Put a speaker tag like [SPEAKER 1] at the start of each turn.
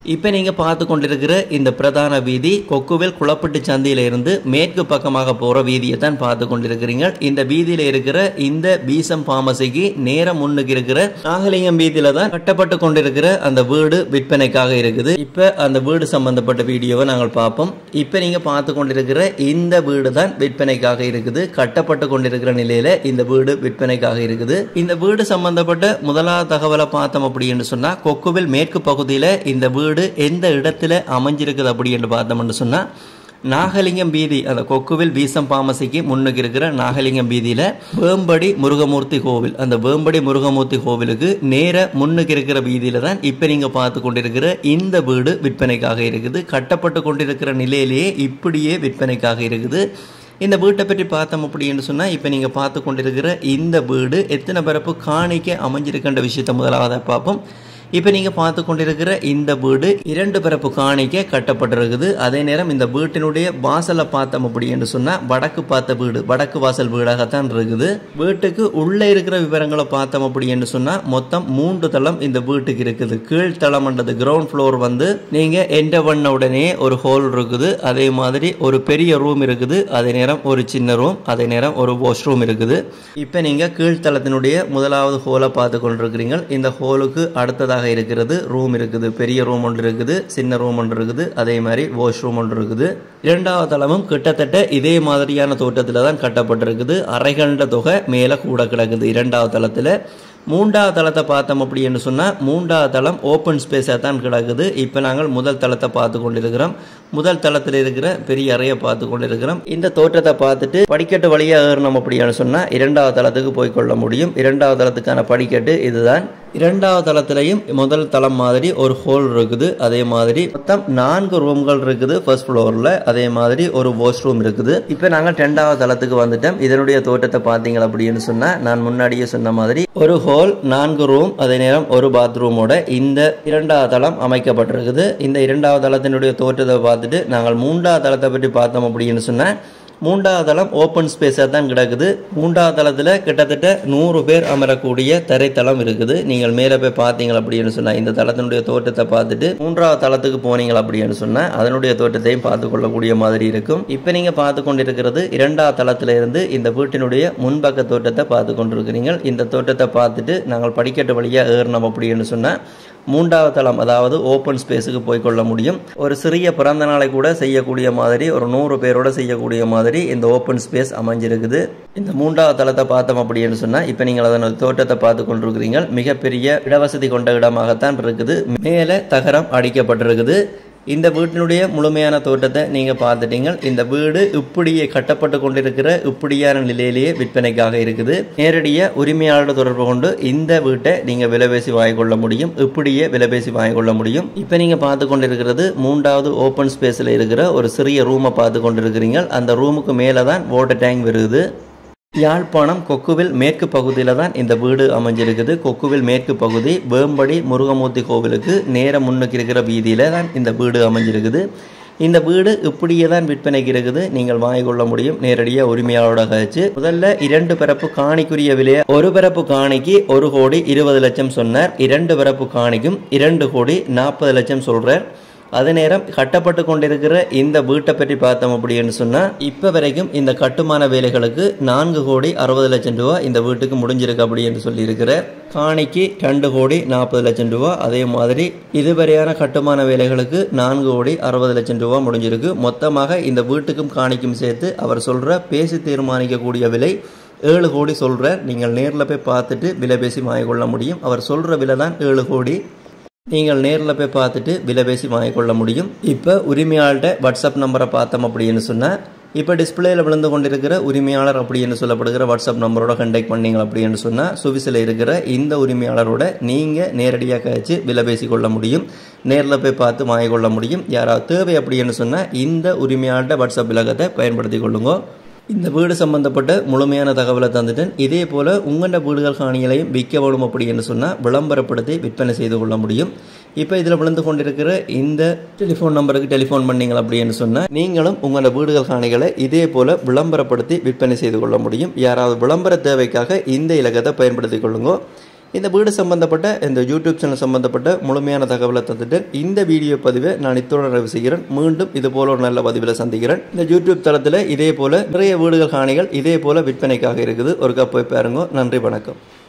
[SPEAKER 1] இப்போ நீங்கள் பார்த்து கொண்டிருக்கிற இந்த பிரதான வீதி கொக்குவில் குளப்பட்டு சந்தையில் இருந்து மேற்கு பக்கமாக போகிற வீதியை தான் பார்த்து கொண்டிருக்கிறீங்க. இந்த வீதியில் இருக்கிற இந்த பீசம் பார்மசிக்கு நேரம் முன்னுக்கு இருக்கிற நாகலிங்கம் வீதியில தான் கட்டப்பட்டு கொண்டிருக்கிற அந்த வீடு விற்பனைக்காக இருக்குது. இப்போ அந்த வீடு சம்பந்தப்பட்ட வீடியோவை நாங்கள் பார்ப்போம். இப்போ நீங்கள் பார்த்து கொண்டிருக்கிற இந்த வீடு தான் விற்பனைக்காக இருக்குது. கட்டப்பட்டு கொண்டிருக்கிற நிலையில இந்த வீடு விற்பனைக்காக இருக்குது. இந்த வீடு சம்பந்தப்பட்ட முதலாவது தகவலை பார்த்தோம் அப்படின்னு சொன்னா, கொக்குவில் மேற்கு பகுதியில் இந்த வீடு எந்த இடத்துல அமைஞ்சிருக்குது அப்படி என்று பார்த்தோம்னு சொன்னா, நாகலிங்கம் வீதி, அந்த கொக்குவில் பீசம் பார்மசிக்கு முன்னுக்கு இருக்கிற நாகலிங்கம் வீதியில வேம்படி முருகமூர்த்தி கோவில், அந்த வேம்படி முருகமூர்த்தி கோவிலுக்கு நேர முன்னுக்கு இருக்கிற வீதியில தான் இப்ப நீங்க பார்த்து கொண்டிருக்கிற இந்த வீடு விற்பனைக்காக இருக்குது. கட்டப்பட்டு கொண்டிருக்கிற நிலையிலேயே இப்படியே விற்பனைக்காக இருக்குது. இந்த வீட்டை பற்றி பார்த்தோம் அப்படின்னு சொன்னா, இப்ப நீங்க பார்த்து கொண்டிருக்கிற இந்த வீடு எத்தனை பரப்பு காணிக்க அமைஞ்சிருக்கின்ற விஷயத்தை முதலாவதாக பார்ப்போம். இப்போ நீங்கள் பார்த்து கொண்டிருக்கிற இந்த வீடு 2 பரப்பு காணிக்க கட்டப்பட்டிருக்குது. அதே நேரம் இந்த வீட்டினுடைய வாசலை பார்த்தோம் அப்படின்னு சொன்னால் வடக்கு பார்த்த வீடு, வடக்கு வாசல் வீடாகத்தான் இருக்குது. வீட்டுக்கு உள்ளே இருக்கிற விவரங்களை பார்த்தோம் அப்படின்னு சொன்னால் மொத்தம் 3 தளம் இந்த வீட்டுக்கு இருக்குது. கீழ்த்தளம்ன்றது கிரவுண்ட் ஃப்ளோர் வந்து நீங்கள் என்டர் பண்ண உடனே ஒரு ஹால் இருக்குது. அதே மாதிரி ஒரு பெரிய ரூம் இருக்குது. அதே நேரம் ஒரு சின்ன ரூம், அதே நேரம் ஒரு வாஷ்ரூம் இருக்குது. இப்போ நீங்கள் கீழ்த்தளத்தினுடைய முதலாவது ஹோலை பார்த்து கொண்டிருக்கிறீங்க. இந்த ஹோலுக்கு அடுத்ததாக இருக்கிறது ரூம் இருக்குது. பெரிய ரூம் ஒன்று இருக்குது, சின்ன ரூம் ஒன்று இருக்குது, அதே மாதிரி வாஷ்ரூம் ஒன்று இருக்குது. 2வது தளமும் கிட்டத்தட்ட இதே மாதிரியான தோட்டத்தில் தான் கட்டப்பட்டிருக்குது. அறைகண்ட தொகை மேலே கூட கிடக்குது 2வது தளத்தில். 3வது தளத்தை பார்த்தோம் அப்படின்னு சொன்னால், 3வது தளம் ஓப்பன் ஸ்பேஸாக தான் கிடக்குது. இப்போ நாங்கள் முதல் தளத்தை பார்த்து கொண்டிருக்கிறோம். முதல் தளத்தில் இருக்கிற பெரிய அறையை பார்த்து கொண்டிருக்கிறோம். இந்த தோற்றத்தை பார்த்துட்டு படிக்கட்டு வழியாக ஏறணும் அப்படின்னு சொன்னால் 2வது தளத்துக்கு போய் கொள்ள முடியும். 2வது தளத்துக்கான படிக்கட்டு இதுதான். 2வது தளத்திலையும் முதல் தளம் மாதிரி ஒரு ஹோல் இருக்குது. அதே மாதிரி மொத்தம் 4 ரூம்கள் இருக்குது ஃபர்ஸ்ட் ஃப்ளோரில். அதே மாதிரி ஒரு வாஷ்ரூம் இருக்குது. இப்போ நாங்கள் 2வது தளத்துக்கு வந்துட்டோம். இதனுடைய தோட்டத்தை பார்த்தீங்க அப்படின்னு சொன்னால், நான் முன்னாடியே சொன்ன மாதிரி ஒரு ஹோல், 4 ரூம், அதே நேரம் ஒரு பாத்ரூமோட இந்த 2வது தளம் அமைக்கப்பட்டிருக்குது. இந்த 2வது தளத்தினுடைய தோற்றத்தை பார்த்துட்டு நாங்கள் 3வது தளத்தை பற்றி பார்த்தோம் அப்படின்னு சொன்னால், 3வது தளம் ஓப்பன் ஸ்பேஸாக தான் கிடக்குது. 3வது தளத்தில் கிட்டத்தட்ட 100 பேர் அமரக்கூடிய தரைத்தளம் இருக்குது. நீங்கள் மேலே போய் பார்த்தீங்க அப்படின்னு சொன்னால், இந்த தளத்தினுடைய தோட்டத்தை பார்த்துட்டு 3வது தளத்துக்கு போனீங்க அப்படின்னு சொன்னால் அதனுடைய தோட்டத்தையும் பார்த்து கொள்ளக்கூடிய மாதிரி இருக்கும். இப்போ நீங்கள் பார்த்து கொண்டிருக்கிறது 2வது தளத்தில் இருந்து இந்த வீட்டினுடைய முன்பக்க தோட்டத்தை பார்த்து கொண்டிருக்கிறீங்க. இந்த தோட்டத்தை பார்த்துட்டு நாங்கள் படிக்கட்டு வழியாக ஏறணும் அப்படின்னு சொன்னால் 3வது தளம், அதாவது ஓப்பன் ஸ்பேஸுக்கு போய் கொள்ள முடியும். ஒரு சிறிய பிறந்த நாளை கூட செய்யக்கூடிய மாதிரி, ஒரு 100 பேரோட செய்யக்கூடிய மாதிரி இந்த ஓப்பன் ஸ்பேஸ் அமைஞ்சிருக்குது. இந்த 3வது தளத்தை பார்த்தோம் அப்படின்னு சொன்னால், இப்போ நீங்கள் அதனோட தோட்டத்தை பார்த்து கொண்டிருக்கிறீங்க. மிகப்பெரிய இடவசதி கொண்ட இடமாகத்தான் இருக்குது. மேலே தகரம் அடிக்கப்பட்டிருக்குது. இந்த வீட்டினுடைய முழுமையான தோட்டத்தை நீங்கள் பார்த்துட்டீங்க. இந்த வீடு இப்படியே கட்டப்பட்டு கொண்டிருக்கிற இப்படியான நிலையிலேயே விற்பனைக்காக இருக்குது. நேரடியாக உரிமையாளர் தொடர்பு கொண்டு இந்த வீட்டை நீங்கள் விலைபேசி வாங்கிக்கொள்ள முடியும். இப்படியே விலைபேசி வாங்கிக்கொள்ள முடியும். இப்போ நீங்கள் பார்த்து கொண்டிருக்கிறது 3வது ஓப்பன் ஸ்பேஸில் இருக்கிற ஒரு சிறிய ரூமை பார்த்து கொண்டிருக்கிறீங்க. அந்த ரூமுக்கு மேலே தான் வாட்டர் டேங்க் வருது. யாழ்ப்பாணம் கொக்குவில் மேற்கு பகுதியில் தான் இந்த வீடு அமைஞ்சிருக்குது. கொக்குவில் மேற்கு பகுதி வேம்படி முருகமூர்த்தி கோவிலுக்கு நேர முன்னுக்கு இருக்கிற வீதியில் தான் இந்த வீடு அமைஞ்சிருக்குது. இந்த வீடு இப்படியே தான் விற்பனைக்கு இருக்குது. நீங்கள் வாங்கிக்கொள்ள முடியும் நேரடியாக உரிமையாளரோட கழிச்சு. முதல்ல 2 பரப்பு காணிக்குரிய விலையை, ஒரு பரப்பு காணிக்கு 1 கோடி 20 லட்சம் சொன்னார். 2 பரப்பு காணிக்கும் 2 கோடி 40 லட்சம் சொல்றார். அதே நேரம் கட்டப்பட்டு கொண்டிருக்கிற இந்த வீட்டை பற்றி பார்த்தோம் அப்படின்னு சொன்னால், இப்போ வரைக்கும் இந்த கட்டுமான வேலைகளுக்கு 4 கோடி 60 லட்சம் ரூபா இந்த வீட்டுக்கு முடிஞ்சிருக்கு அப்படின்னு சொல்லியிருக்கிற. காணிக்கு 2 கோடி 40 லட்சம் ரூபா. அதே மாதிரி இதுவரையான கட்டுமான வேலைகளுக்கு 4 கோடி 60 லட்சம் ரூபா முடிஞ்சிருக்கு. மொத்தமாக இந்த வீட்டுக்கும் காணிக்கும் சேர்த்து அவர் சொல்கிற பேசி தீர்மானிக்கக்கூடிய விலை 7 கோடி சொல்கிறார். நீங்கள் நேரில் போய் பார்த்துட்டு விலை பேசி வாங்கிக்கொள்ள முடியும். அவர் சொல்கிற விலை தான் 7 கோடி. நீங்கள் நேரில் போய் பார்த்துட்டு விலை பேசி வாங்கிக்கொள்ள முடியும். இப்போ உரிமையாளர்கிட்ட வாட்ஸ்அப் நம்பரை பார்த்தோம் அப்படின்னு சொன்னால், இப்போ டிஸ்பிளேயில் விழுந்து கொண்டிருக்கிற உரிமையாளர் அப்படின்னு சொல்லப்படுகிற வாட்ஸ்அப் நம்பரோட கண்டெக்ட் பண்ணீங்க அப்படின்னு சொன்னால், சுவிஸில் இருக்கிற இந்த உரிமையாளரோட நீங்கள் நேரடியாக கழிச்சு விலை பேசி கொள்ள முடியும். நேரில் போய் பார்த்து வாங்கிக்கொள்ள முடியும். யாராவது தேவை அப்படின்னு சொன்னால் இந்த உரிமையாளர்கிட்ட வாட்ஸ்அப் இலக்கத்தை பயன்படுத்தி கொள்ளுங்க. இந்த வீடு சம்பந்தப்பட்ட முழுமையான தகவலை தந்துட்டேன். இதே போல் உங்களோட வீடுகள் காணிகளையும் விற்க வேணும் அப்படின்னு சொன்னால் விளம்பரப்படுத்தி விற்பனை செய்து கொள்ள முடியும். இப்போ இதில் விழுந்து கொண்டிருக்கிற இந்த டெலிஃபோன் நம்பருக்கு டெலிஃபோன் பண்ணீங்க அப்படின்னு சொன்னால் நீங்களும் உங்களோட வீடுகள் காணிகளை இதே போல் விளம்பரப்படுத்தி விற்பனை செய்து கொள்ள முடியும். யாராவது விளம்பர தேவைக்காக இந்த இலக்கத்தை பயன்படுத்தி கொள்ளுங்க. இந்த வீடு சம்பந்தப்பட்ட இந்த யூடியூப் சேனல் சம்பந்தப்பட்ட முழுமையான தகவலை தந்துட்டு இந்த வீடியோ பதிவை நான் இத்துடன் நிறைவு செய்கிறேன். மீண்டும் இது போல ஒரு நல்ல பதிவில் சந்திக்கிறேன். இந்த யூடியூப் தளத்தில் இதே போல நிறைய வீடுகள் காணிகள் இதே போல விற்பனைக்காக இருக்குது. ஒரு போய் பாருங்க. நன்றி, வணக்கம்.